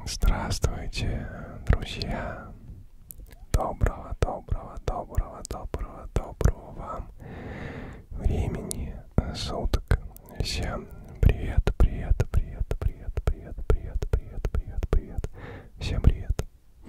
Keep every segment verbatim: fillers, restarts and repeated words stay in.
Здравствуйте, друзья! Доброго, доброго, доброго, доброго, доброго вам времени суток. Всем привет, привет, привет, привет, привет, привет, привет, привет, привет. Всем привет.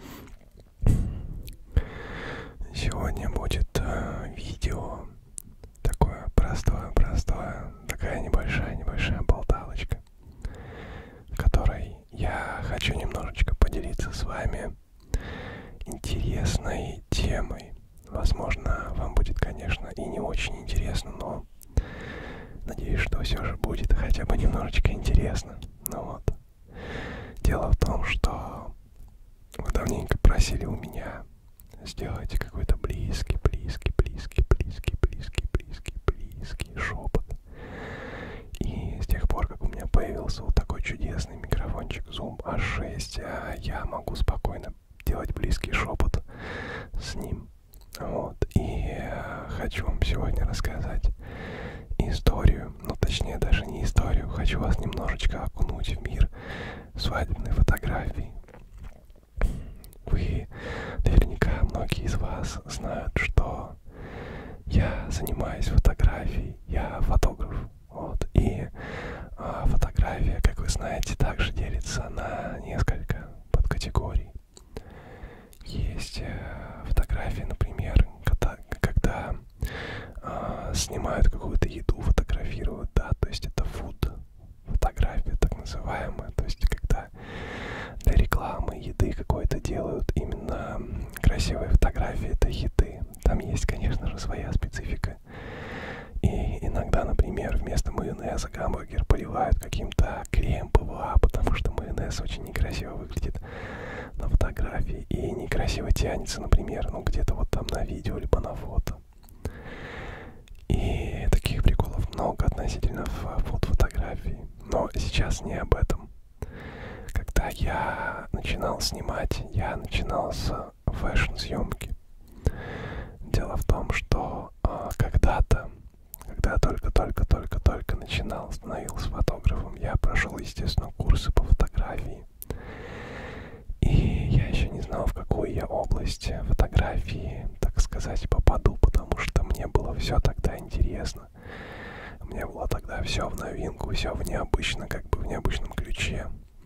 Сегодня будет э, видео такое простое, простое, такая небольшая, небольшая болталочка, в которой я хочу немножечко поделиться с вами интересной темой. Возможно, вам будет, конечно, и не очень интересно, но надеюсь, что все же будет хотя бы немножечко интересно. Ну вот. Дело в том, что вы давненько просили у меня сделать какой-то близкий, близкий, близкий, близкий, близкий, близкий, близкий шепот. И с тех пор, как у меня появился вот такой чудесный микрофончик Zoom а шесть, я могу спокойно делать близкий шепот с ним. Вот. И хочу вам сегодня рассказать историю, ну точнее даже не историю, хочу вас немножечко окунуть в мир свадебной фотографии. Вы наверняка, многие из вас знают, что я занимаюсь фотографией, я фотограф. Вот. И а, фотография, как вы знаете, также делится на несколько подкатегорий. Есть э, фотографии, например, когда, когда э, снимают какую-то еду, фотографируют, да, то есть это фуд фотография, так называемая, то есть когда для рекламы еды какой-то делают именно красивые фотографии этой еды. Там есть, конечно же, своя специфика. И иногда, например, вместо майонеза гамбургер поливают каким-то кремом ПВА, потому что майонез очень некрасиво выглядит на фотографии и некрасиво тянется, например, ну где-то вот там на видео либо на фото. И таких приколов много относительно фотографии. Но сейчас не об этом. Когда я начинал снимать, я начинал с фэшн-съемки. Дело в том, что э, когда-то, когда только-только-только-только начинал, становился фотографом, я прошел, естественно, курсы по фотографии. И я еще не знал, в какую я область фотографии, так сказать, попаду, потому что мне было все тогда интересно. Мне было тогда все в новинку, все в необычно, как бы в необычном ключе.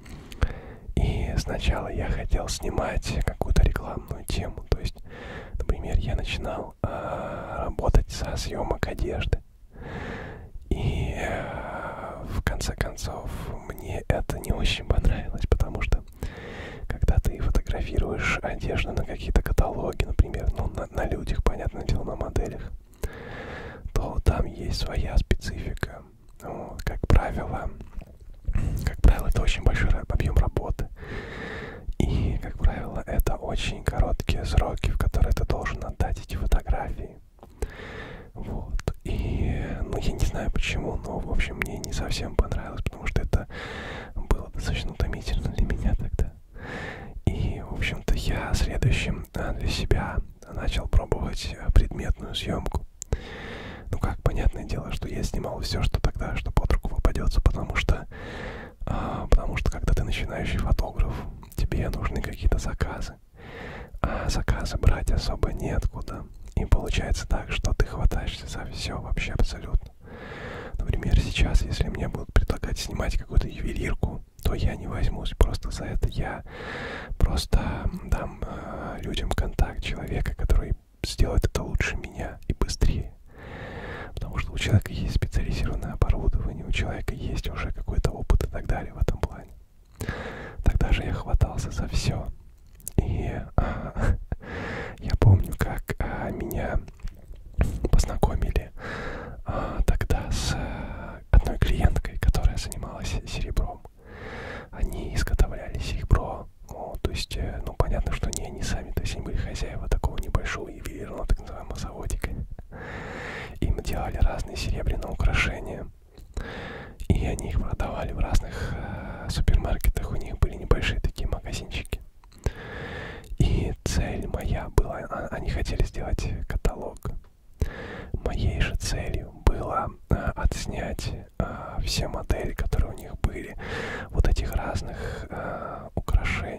И сначала я хотел снимать какую-то рекламную тему, то есть, например, я начинал э, работать со съемок одежды. И э, в конце концов мне это не очень понравилось, потому что когда ты фотографируешь одежду на какие-то каталоги, например, ну на, на людях, понятное дело, на моделях, то там есть своя специфика. Ну, как правило, как правило, это очень большой объем работы. И, как правило, это очень короткие сроки, в которые ты должен отдать эти фотографии. Вот. И, ну, я не знаю почему, но, в общем, мне не совсем понравилось, потому что это было достаточно утомительно для меня тогда. И, в общем-то, я следующим для себя начал пробовать предметную съемку. Ну как, понятное дело, что я снимал все, что тогда, что под руку попадется, потому что, а, потому что когда ты начинающий фотограф, тебе нужны какие-то заказы, а заказы брать особо неоткуда. И получается так, что ты хватаешься за все вообще абсолютно. Например, сейчас, если мне будут предлагать снимать какую-то ювелирку, то я не возьмусь просто за это. Я просто дам э, людям контакт человека, который сделает это лучше меня и быстрее. Потому что у человека есть специализированное оборудование, у человека есть уже какой-то опыт и так далее в этом плане. Тогда же я хватался за все. И а, я помню, как а, меня познакомили а, тогда с а, одной клиенткой, которая занималась серебром. Они изготовляли серебро. Ну, то есть, ну, понятно, что не они сами, то есть они были хозяева такого небольшого ювелирного, так называемого заводика. Им делали разные серебряные украшения. И они их продавали в разных э, супермаркетах. У них были небольшие такие магазинчики. И цель моя была, а, они хотели сделать каталог. Моей же целью было э, отснять э, все модели, которые у них были, вот этих разных э, украшений.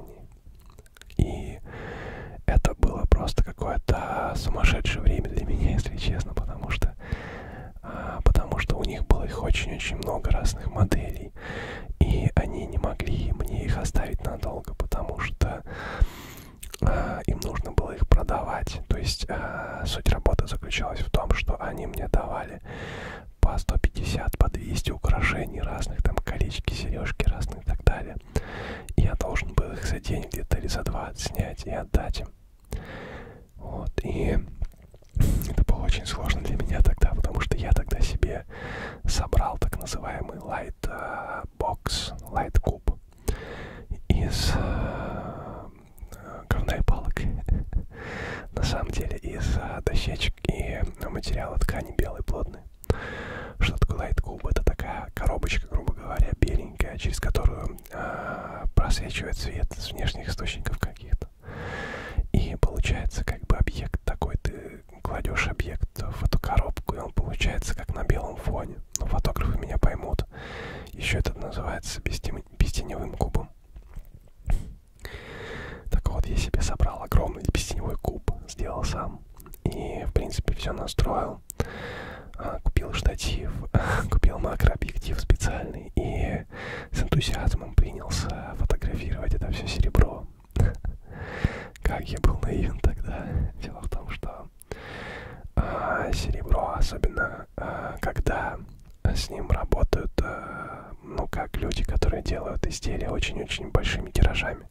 И это было просто какое-то сумасшедшее время для меня, если честно, потому что, а, потому что у них было их очень-очень много разных моделей, и они не могли мне их оставить надолго, потому что а, им нужно было их продавать. То есть а, суть работы заключалась в том, что они мне давали по сто пятьдесят, по двести украшений разных, там колечки, сережки разные и так далее. И я должен был их за день где-то или за два снять и отдать им. Вот, и это было очень сложно для меня тогда, потому что я тогда себе собрал так называемый light uh, box, light куб из uh, говна и палок. На самом деле из uh, дощечек и материала ткани белой плотной. Что такое light куб? Это такая коробочка, грубо говоря, беленькая, через которую uh, просвечивает свет с внешних источников каких-то. И получается как бы объект такой, ты кладешь объект в эту коробку, и он получается как на белом фоне. Но фотографы меня поймут. Еще это называется бестем... бестеневым кубом. Так вот, я себе собрал огромный бестеневой куб, сделал сам. И, в принципе, все настроил. Купил штатив, купил макрообъектив специальный и с энтузиазмом принялся фотографировать это все серебро. Как я был наивен тогда. Дело в том, что а, серебро, особенно а, когда с ним работают, а, ну, как люди, которые делают изделия очень-очень большими тиражами.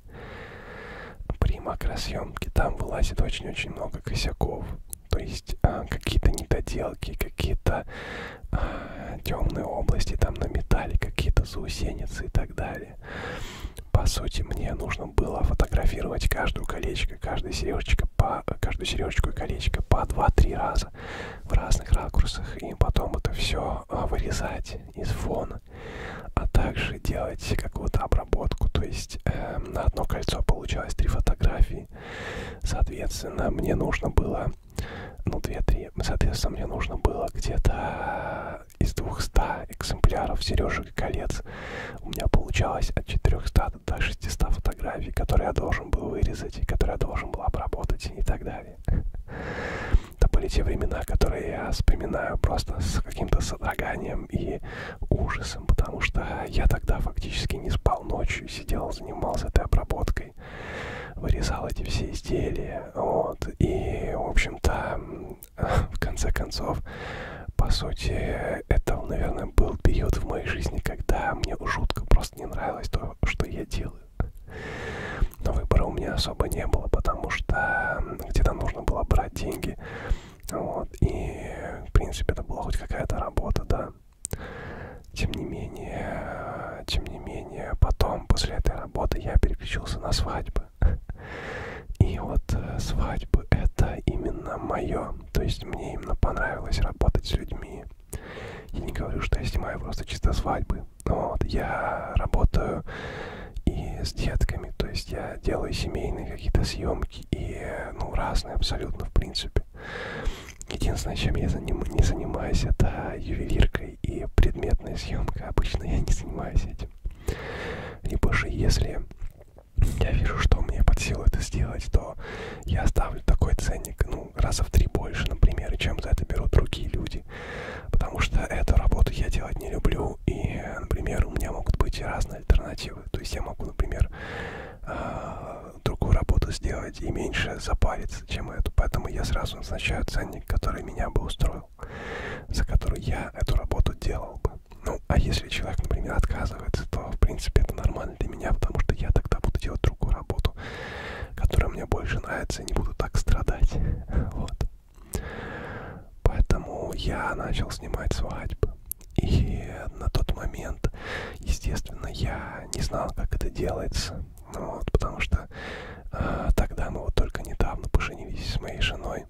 При макросъемке там вылазит очень-очень много косяков. То есть а, какие-то недоделки, какие-то а, темные области там на металле, какие-то заусеницы и так далее. По сути, мне нужно было фотографировать каждую колечко, каждую сережечку по, каждую сережечку и колечко по два-три раза в разных ракурсах, и потом это все вырезать из фона, а также делать какую-то обработку. То есть э, на одно кольцо получалось три фотографии. Соответственно, мне нужно было, ну, две-три, соответственно, мне нужно было где-то из двухсот экземпляров сережек и колец. У меня получалось от четырёхсот до шестисот фотографий, которые я должен был вырезать, и которые я должен был обработать и так далее. Это были те времена, которые я вспоминаю просто с каким-то содроганием и ужасом, потому что я тогда фактически не спал ночью, сидел, занимался этой обработкой, вырезал эти все изделия, вот, и, в общем-то, в конце концов, по сути, это, наверное, был период в моей жизни, когда мне жутко просто не нравилось то, что я делаю. Но выбора у меня особо не было, потому что где-то нужно было брать деньги, вот, и, в принципе, это была хоть какая-то работа, да. Тем не менее, тем не менее, потом, после этой работы, я переключился на свадьбы. И вот э, свадьбы — это именно мое. То есть мне именно понравилось работать с людьми. Я не говорю, что я снимаю просто чисто свадьбы. Вот, я работаю и с детками. То есть я делаю семейные какие-то съемки и, ну, разные абсолютно, в принципе. Единственное, чем я заним... не занимаюсь, это ювелиркой и предметная съемка. Обычно я не занимаюсь этим. Либо же, если я вижу, что мне под силу это сделать, то я ставлю такой ценник, ну, раза в три больше, например, чем за это берут другие люди. Потому что эту работу я делать не люблю, и, например, у меня могут быть разные альтернативы. То есть я могу, например, другую работу сделать и меньше запариться, чем эту. Поэтому я сразу назначаю ценник, который меня бы устроил, за который я эту работу делал бы. Ну, а если человек, например, отказывается, то, в принципе, это нормально для меня, потому что я тогда буду делать другую работу, которая мне больше нравится, и не буду так страдать. Вот. Поэтому я начал снимать свадьбы. И на тот момент, естественно, я не знал, как это делается. Вот, потому что э, тогда мы вот только недавно поженились с моей женой.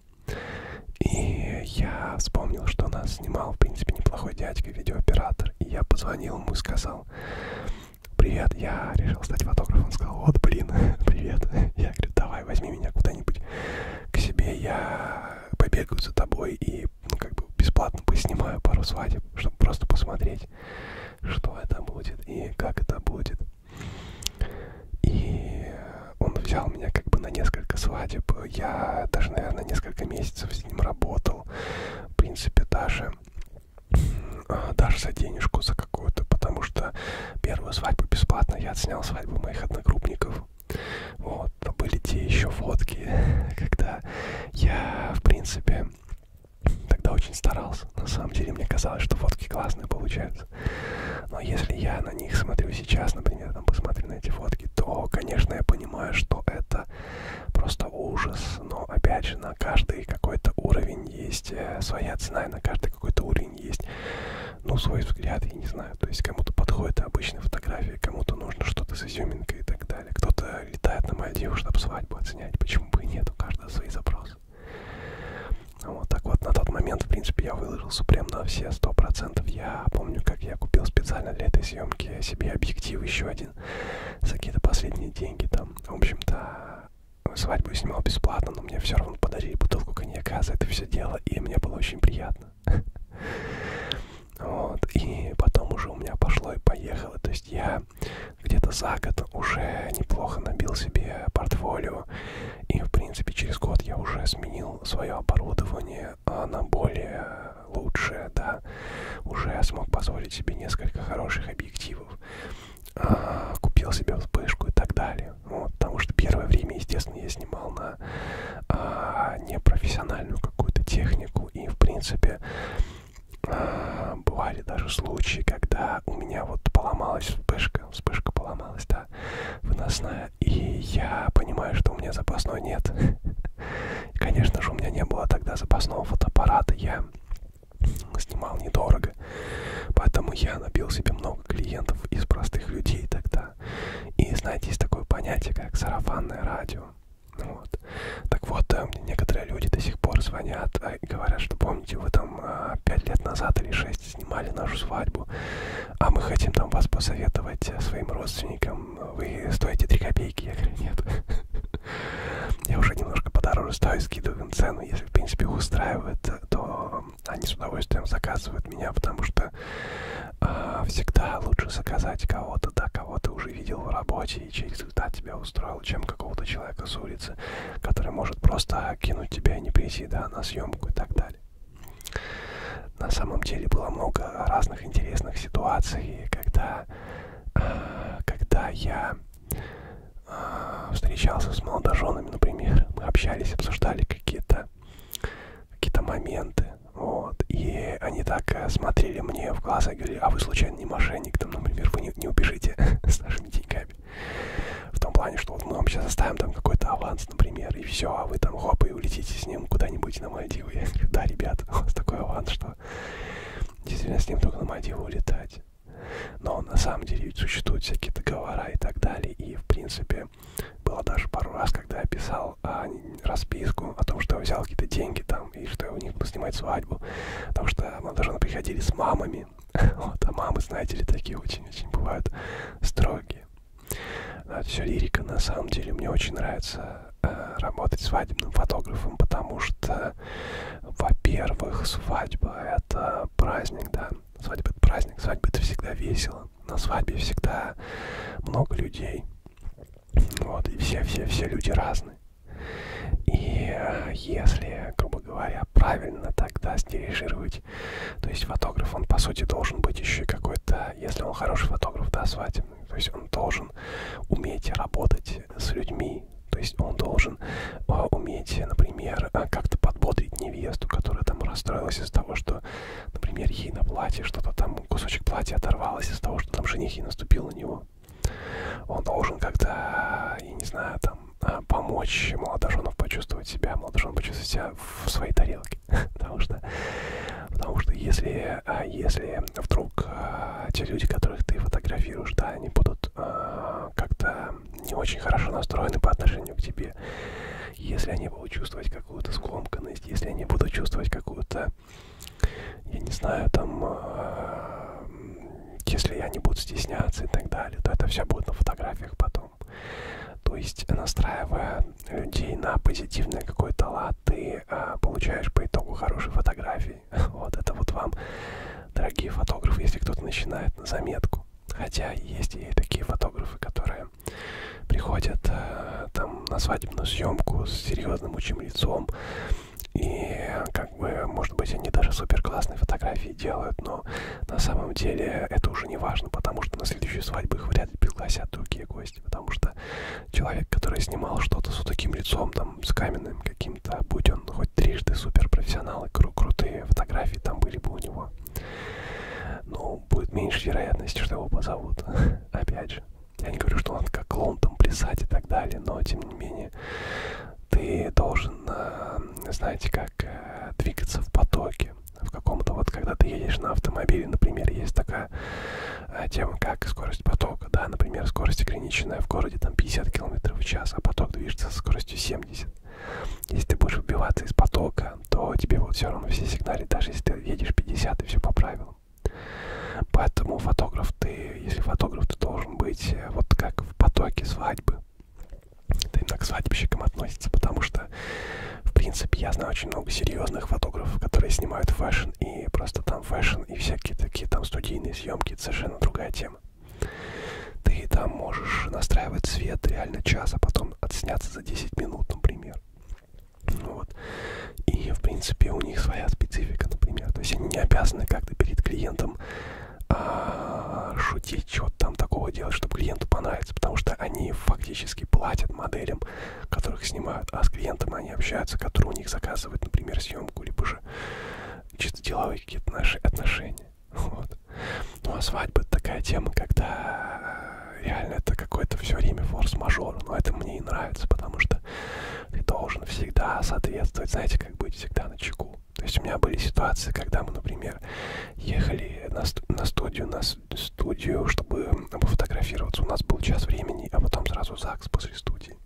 И я вспомнил, что нас снимал, в принципе, неплохой дядька, видеооператор. И я позвонил ему и сказал: привет, я решил стать фотографом. Он сказал: вот, блин, привет. Я говорю: давай, возьми меня куда-нибудь к себе, я побегаю за тобой и, ну, как бы бесплатно поснимаю пару свадеб, чтобы просто посмотреть, что это будет и как это будет. И он взял меня как бы свадьбы, на несколько свадеб. Я даже, наверное, несколько месяцев с ним работал. В принципе, даже, даже за денежку, за какую-то, потому что первую свадьбу бесплатно я отснял свадьбу моих одногруппников. Вот, были те еще фотки, когда я, в принципе, тогда очень старался. На самом деле, мне казалось, что фотки классные получаются. Но если я на них смотрю сейчас, например, там посмотрю на эти фотки, то, конечно, я понимаю, что это просто ужас. Но, опять же, на каждый какой-то уровень есть своя цена, и на каждый какой-то уровень есть, ну, свой взгляд, я не знаю. То есть кому-то подходит обычная фотография, кому-то нужно что-то с изюминкой и так далее. Кто-то летает на Мальдивы, чтобы свадьбу отснять. Почему бы и нет? У каждого свои запросы. Вот так вот, на тот момент, в принципе, я выложился прям на все сто процентов. Я помню, как я купил специально для этой съемки себе объектив еще один за какие-то последние деньги там. В общем-то, свадьбу я снимал бесплатно, но мне все равно подарили бутылку коньяка за это все дело, и мне было очень приятно. Вот, и потом уже у меня пошло и поехало. То есть я где-то за год уже неплохо набил себе портфолио. И, в принципе, через год я уже сменил свое оборудование на более лучшее, да. Уже я смог позволить себе несколько хороших объективов. А, купил себе вспышку и так далее. Вот, потому что первое время, естественно, я снимал на а, непрофессиональную какую-то технику. И, в принципе, а, бывали даже случаи, когда у меня вот поломалась вспышка, вспышка поломалась, да, выносная, и я понимаю, что у меня запасной нет. И, конечно же, у меня не было тогда запасного фотоаппарата, я снимал недорого, поэтому я набил себе много клиентов из простых людей тогда. И, знаете, есть такое понятие, как сарафанное радио. Вот. Так вот, мне некоторые люди до сих пор звонят и говорят, что помните, вы там пять лет назад или шесть снимали нашу свадьбу, а мы хотим там вас посоветовать своим родственникам, вы стоите три копейки. Я говорю, нет. Я уже немножко подороже стою, скидываю им цену. Если, в принципе, их устраивает, то они с удовольствием заказывают меня, потому что э, всегда лучше заказать кого-то, да, кого ты уже видел в работе и чей результат тебя устроил, чем какого-то человека с улицы, который может просто кинуть тебя и не прийти, да, на съемку и так далее. На самом деле было много разных интересных ситуаций, когда, э, когда я э, встречался с молодоженами, например, мы общались, обсуждали какие-то какие-то моменты, вот, и они так э, смотрели мне в глаза и говорили, а вы случайно не мошенник, там, например, вы не, не убежите с нашими деньгами. В том плане, что вот мы вам сейчас оставим там какой-то аванс, например, и все, а вы там хоп, и улетите с ним куда-нибудь на Мальдивы. Я говорю, да, ребята, у вас такой аванс, что действительно с ним только на Мальдивы улетать. Но на самом деле ведь существуют всякие договора и так далее, и в принципе было даже пару раз, когда я писал а, расписку о том, что я взял какие-то деньги там, и что я у них буду снимать свадьбу, потому что молодожены приходили с мамами, вот, а мамы, знаете ли, такие очень-очень бывают строгие. Это все лирика, на самом деле. Мне очень нравится э, работать свадебным фотографом, потому что, во-первых, свадьба — это праздник, да. Свадьба — это праздник, свадьба — это всегда весело. На свадьбе всегда много людей. Вот, и все-все-все люди разные. И э, если, грубо говоря, правильно тогда сдирижировать, то есть фотограф, он, по сути, должен быть еще какой-то, если он хороший фотограф, да, свадебный, то есть он должен уметь работать с людьми, то есть он должен э, уметь, например, э, как-то подбодрить невесту, которая там расстроилась из-за того, что, например, ей на платье что-то там, кусочек платья оторвалось из-за того, что там жених ей наступил на него. Он должен как-то, я не знаю, там, помочь молодоженам почувствовать себя, молодоженам почувствовать себя в своей тарелке. Потому что, потому что если, если вдруг те люди, которых ты фотографируешь, да, они будут как-то не очень хорошо настроены по отношению к тебе, если они будут чувствовать какую-то скомканность, если они будут чувствовать какую-то, я не знаю, там, если они будут стесняться и так далее, то это все будет на фотографиях потом. То есть, настраивая людей на позитивный какой-то лад, ты а, получаешь по итогу хорошие фотографии. Вот это вот вам, дорогие фотографы, если кто-то начинает, на заметку. Хотя есть и такие фотографы, которые приходят э, там на свадебную съемку с серьезным очень лицом, и как бы, может быть, они даже супер классные фотографии делают, но на самом деле это уже не важно, потому что на следующую свадьбу их вряд ли пригласят другие гости, потому что человек, который снимал что-то с вот таким лицом, там, с каменным каким-то, будь он хоть трижды супер профессионал, и кру крутые фотографии там были бы у него, ну, будет меньше вероятности, что его позовут. Опять же, я не говорю, что он как клоун там плясать и так далее, но тем не менее ты должен, э, знаете, как э, двигаться в потоке, в каком-то, вот когда ты едешь на автомобиле, например, есть такая э, тема, как скорость потока, да, например, скорость ограниченная в городе там пятьдесят километров в час, а поток движется со скоростью семьдесят. Если ты будешь выбиваться из потока, то тебе вот все равно все сигналят, даже если ты едешь пятьдесят и все по правилам. Поэтому фотограф ты, если фотограф, ты должен быть э, вот как в потоке свадьбы. Это именно к свадебщикам относится, потому что, в принципе, я знаю очень много серьезных фотографов, которые снимают фэшн, и просто там фэшн и всякие такие там студийные съемки, это совершенно другая тема. Ты там можешь настраивать свет реально час, а потом отсняться за десять минут, например. Вот. И, в принципе, у них своя специфика, например. То есть они не обязаны как-то перед клиентом а, шутить, что-то там такого делать, чтобы клиенту понравиться, потому что они фактически платят моделям, которых снимают, а с клиентом они общаются, которые у них заказывают, например, съемку, либо же чисто деловые какие-то наши отношения. Вот. Ну а свадьба — это такая тема, когда реально это какой-то все время форс-мажор, но это мне и нравится, потому что ты должен всегда соответствовать, знаете, как быть всегда на чеку. То есть у меня были ситуации, когда мы, например, ехали на, сту на студию, на студию, чтобы пофотографироваться. У нас был час времени, а потом сразу ЗАГС после студии.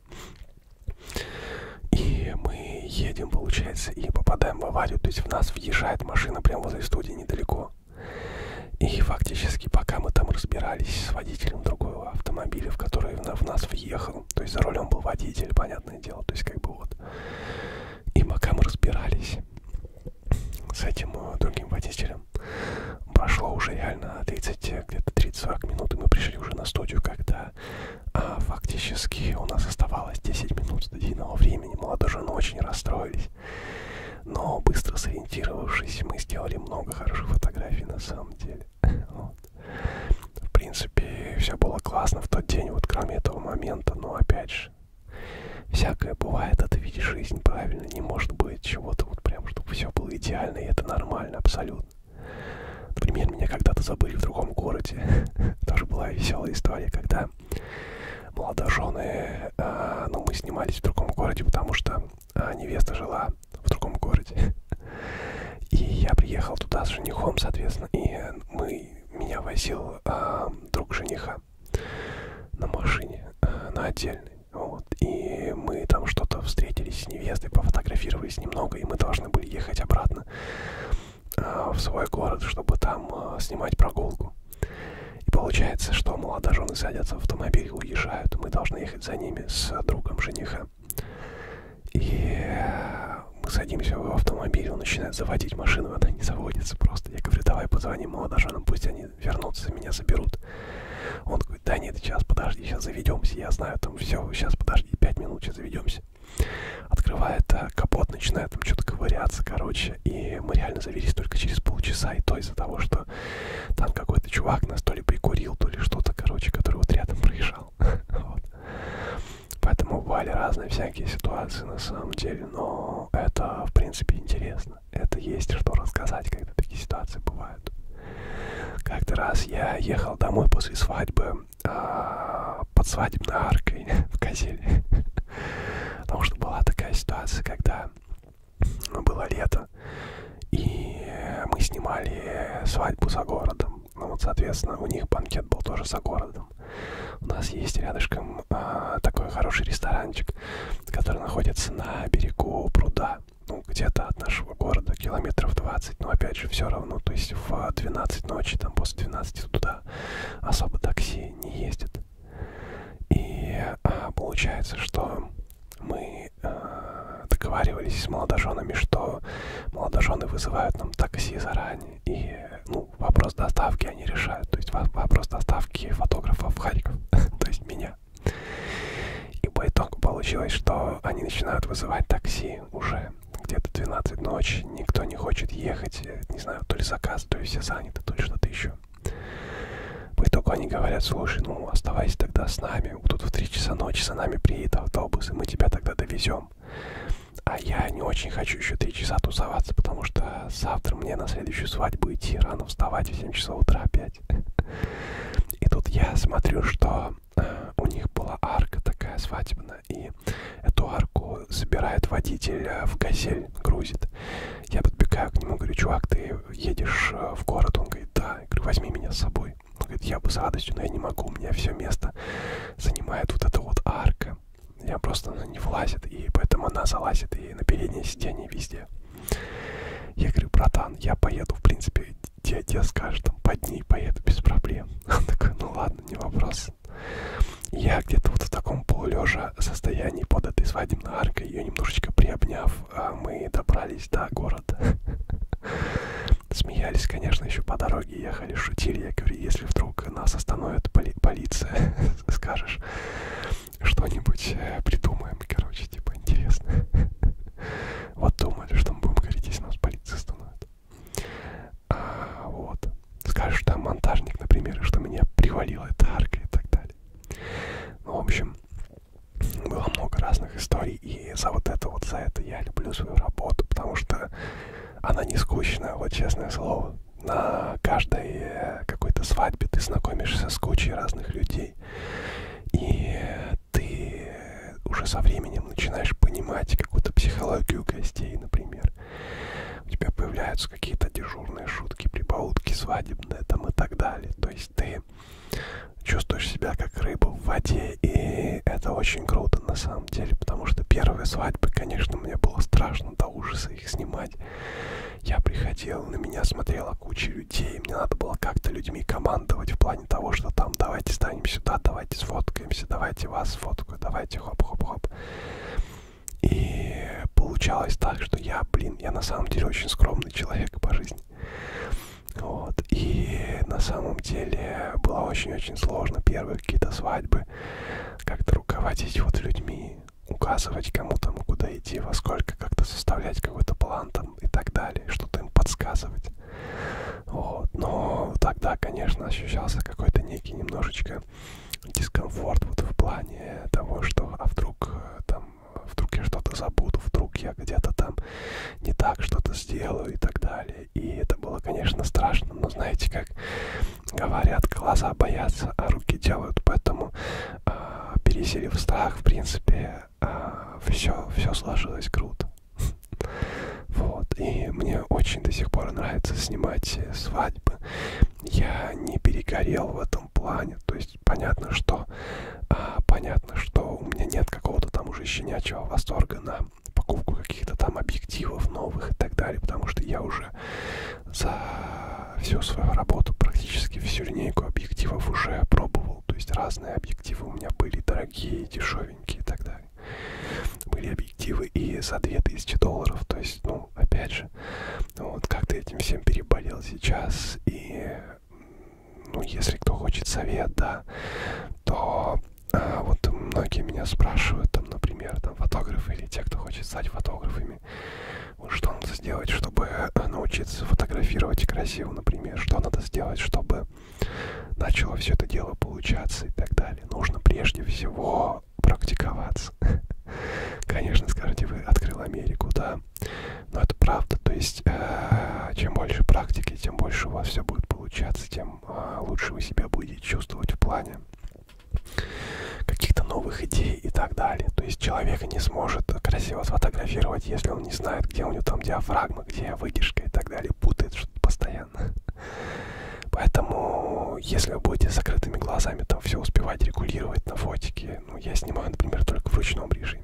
И мы едем, получается, и попадаем в аварию. То есть в нас въезжает машина прямо возле студии недалеко. И фактически, пока мы там разбирались с водителем другого автомобиля, в который в нас въехал, то есть за рулем был водитель, понятное дело, то есть как бы вот. И пока мы разбирались с этим uh, другим водителем, прошло уже реально тридцать, где-то тридцать-сорок минут, и мы пришли уже на студию, когда а, фактически у нас оставалось десять минут студийного времени. Молодожены очень расстроились, но быстро сориентировавшись, мы сделали много хороших фотографий на самом деле. Вот. В принципе, все было классно в тот день, вот кроме этого момента, но опять же, всякое бывает, это ведь жизнь, правильно, не может быть чего-то вот прям, чтобы все было идеально, и это нормально абсолютно. Например, меня когда-то забыли в другом городе. Тоже была веселая история, когда молодожены, э, ну, мы снимались в другом городе, потому что э, невеста жила в другом городе. И я приехал туда с женихом, соответственно, и мы, меня возил э, друг жениха на машине, э, на отдельной. Вот. И мы там что-то встретились с невестой, пофотографировались немного, и мы должны были ехать обратно э, в свой город, чтобы там э, снимать прогулку. И получается, что молодожены садятся в автомобиль и уезжают, мы должны ехать за ними с другом жениха. И мы садимся в автомобиль, он начинает заводить машину, она не заводится просто. Я говорю, давай позвоним молодоженам, пусть они вернутся, меня заберут. Он говорит, да нет, сейчас подожди, сейчас заведемся, я знаю, там все, сейчас подожди, пять минут, сейчас заведемся. Открывает а, капот, начинает там что-то ковыряться, короче, и мы реально завелись только через полчаса, и то из-за того, что там какой-то чувак нас то ли прикурил, то ли что-то, короче, который вот рядом проезжал. Вот. Поэтому бывали разные всякие ситуации на самом деле, но это, в принципе, интересно. Это есть что рассказать, когда такие ситуации бывают. Как-то раз я ехал домой после свадьбы а, под свадебной аркой в Козеле. Потому что была такая ситуация, когда ну, было лето, и мы снимали свадьбу за городом. Ну вот, соответственно, у них банкет был тоже за городом. У нас есть рядышком а, такой хороший ресторанчик, который находится на берегу пруда. Ну, где-то от нашего города километров двадцать, но опять же все равно, то есть в двенадцать ночи, там после двенадцати туда особо такси не ездит. И а, получается, что мы а, договаривались с молодоженами, что молодожены вызывают нам такси заранее, и ну, вопрос доставки они решают, то есть вопрос доставки фотографа в Харьков, то есть меня. начинают вызывать такси уже где-то двенадцать ночи, никто не хочет ехать, не знаю, то ли заказ, то ли все заняты, то ли что-то еще. По итогу они говорят: слушай, ну оставайся тогда с нами, тут в три часа ночи за нами приедет автобус, и мы тебя тогда довезем. А я не очень хочу еще три часа тусоваться, потому что завтра мне на следующую свадьбу идти, рано вставать в семь часов утра опять. И тут я смотрю, что э, у них была арка такая свадебная, и эту арку собирает водитель в «Газель», грузит. Я подбегаю к нему, говорю: чувак, ты едешь в город? Он говорит: да. Я говорю: возьми меня с собой. Он говорит: я бы с радостью, но я не могу, у меня все место занимает вот эта вот арка. Я просто, она не влазит, и поэтому она залазит и на переднее сиденье, везде. Я говорю: братан, я поеду, в принципе, где, где скажешь, там, под ней поеду без проблем. Он такой: ну ладно, не вопрос. Я где-то вот в таком полулежа состоянии под этой свадебной аркой, ее немножечко приобняв, мы добрались до города. Смеялись, конечно, еще по дороге ехали, шутили. Я говорю: если вдруг нас остановит поли полиция, скажешь, что-нибудь придумаем, короче, типа интересно. Вот думали, что мы будем говорить, если нас полиция остановит. А, вот. Скажешь, что я монтажник, например, и что меня привалила эта арка и так далее. Ну, в общем, было много разных историй, и за вот это вот, за это я люблю свою работу, потому что она не скучная, вот честное слово. На каждой какой-то свадьбе ты знакомишься с кучей разных людей, и ты уже со временем начинаешь понимать какую-то психологию гостей, например. У тебя появляются какие-то дежурные шутки, прибаутки свадебные там и так далее. То есть ты чувствуешь себя как рыба в воде, и это очень круто на самом деле, потому что первые свадьбы, конечно, мне было страшно до ужаса их снимать. Я приходил, на меня смотрела куча людей, мне надо было как-то людьми командовать в плане того, что там: давайте станем сюда, давайте сфоткаемся, давайте вас сфоткаю, давайте хоп-хоп-хоп. И получалось так, что я, блин, я на самом деле очень скромный человек по жизни. Вот. И на самом деле было очень-очень сложно первые какие-то свадьбы как-то руководить вот людьми, указывать кому там куда идти, во сколько, как-то составлять какой-то план там и так далее, что-то им подсказывать. Вот. Но тогда, конечно, ощущался какой-то некий немножечко дискомфорт вот в плане того, что а вдруг там, вдруг я что-то забуду, вдруг я где-то там не так что-то сделаю и так далее. И это было, конечно, страшно, но знаете, как говорят, глаза боятся, а руки делают, поэтому а, пересилив страх, в принципе, а, все, все сложилось круто. Вот, и мне очень до сих пор нравится снимать свадьбы. Я не перегорел в этом плане, то есть понятно, что а, понятно, что у меня нет какого-то там уже щенячьего восторга на покупку каких-то там объективов новых и так далее, потому что я уже за всю свою работу практически всю линейку объективов уже пробовал, то есть разные объективы у меня были, дорогие, дешевенькие и так далее. Были объективы и за две тысячи долларов, то есть, ну, опять же, вот как-то этим всем переболел сейчас, и, ну, если кто хочет совет, да, то а, вот многие меня спрашивают, там, например, там, фотографы или те, кто хочет стать фотографами, вот что надо сделать, чтобы научиться фотографировать красиво, например, что надо сделать, чтобы начало все это дело получаться и так далее. Нужно прежде всего практиковаться. Конечно, скажете вы: открыл Америку, да, но это правда, то есть э, чем больше практики, тем больше у вас все будет получаться, тем э, лучше вы себя будете чувствовать в плане каких-то новых идей и так далее. То есть человек не сможет красиво сфотографировать, если он не знает, где у него там диафрагма, где выдержка и так далее, путает что-то постоянно. Поэтому, если вы будете с закрытыми глазами там все успевать регулировать на фотике, ну, я снимаю, например, только в ручном режиме.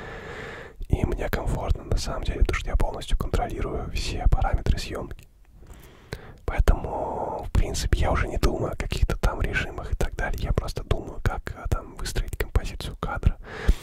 И мне комфортно, на самом деле, потому что я полностью контролирую все параметры съемки. Поэтому, в принципе, я уже не думаю о каких-то там режимах и так далее. Я просто думаю, как там выстроить композицию кадра,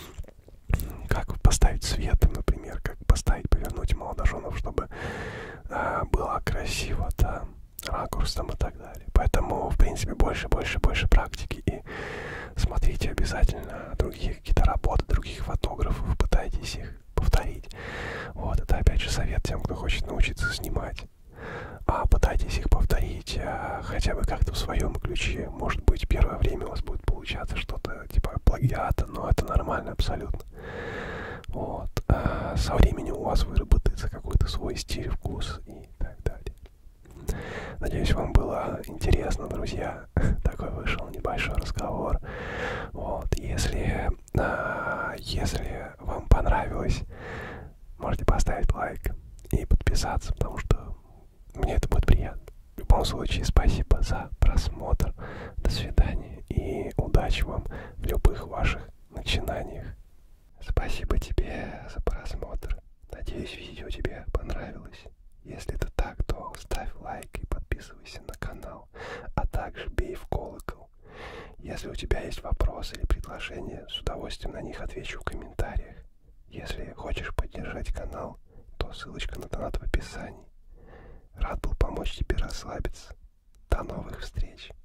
как поставить свет, например, как поставить, повернуть молодоженов, чтобы а, было красиво, да, ракурс там и так далее. Поэтому, в принципе, больше, больше, больше практики. И смотрите обязательно другие какие-то работы, других фотографов, пытайтесь их повторить. Вот, это опять же совет тем, кто хочет научиться снимать. А пытайтесь их повторить а, хотя бы как-то в своем ключе. Может быть, первое время у вас будет получаться что-то типа плагиата, но это нормально абсолютно. Вот. А со временем у вас выработается какой-то свой стиль, вкус и так далее. Надеюсь, вам было интересно, друзья. Такой вышел небольшой разговор. Вот. Если, а, если вам понравилось, можете поставить лайк и подписаться, потому что мне это будет приятно. В любом случае, спасибо за просмотр. До свидания и удачи вам в любых ваших начинаниях. Спасибо тебе за просмотр. Надеюсь, видео тебе понравилось. Если это так, то ставь лайк и подписывайся на канал, а также бей в колокол. Если у тебя есть вопросы или предложения, с удовольствием на них отвечу в комментариях. Если хочешь поддержать канал, то ссылочка на донат в описании. Рад был помочь тебе расслабиться. До новых встреч!